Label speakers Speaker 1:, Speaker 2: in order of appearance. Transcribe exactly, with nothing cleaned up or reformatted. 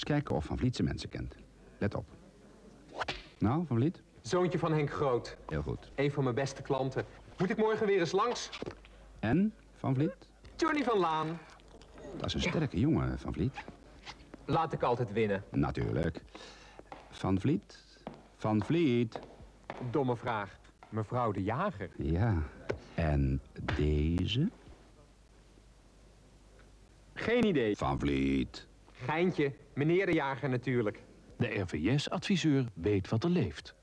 Speaker 1: Eens kijken of Van Vliet zijn mensen kent. Let op. Nou, Van Vliet?
Speaker 2: Zoontje van Henk Groot.
Speaker 1: Heel goed.
Speaker 2: Een van mijn beste klanten. Moet ik morgen weer eens langs?
Speaker 1: En, Van Vliet?
Speaker 2: Johnny van Laan.
Speaker 1: Dat is een sterke jongen, Van Vliet.
Speaker 2: Laat ik altijd winnen.
Speaker 1: Natuurlijk. Van Vliet? Van Vliet?
Speaker 2: Domme vraag. Mevrouw de Jager.
Speaker 1: Ja. En deze?
Speaker 2: Geen idee.
Speaker 1: Van Vliet.
Speaker 2: Geintje. Meneer de Jager natuurlijk.
Speaker 3: De R V S-adviseur weet wat er leeft.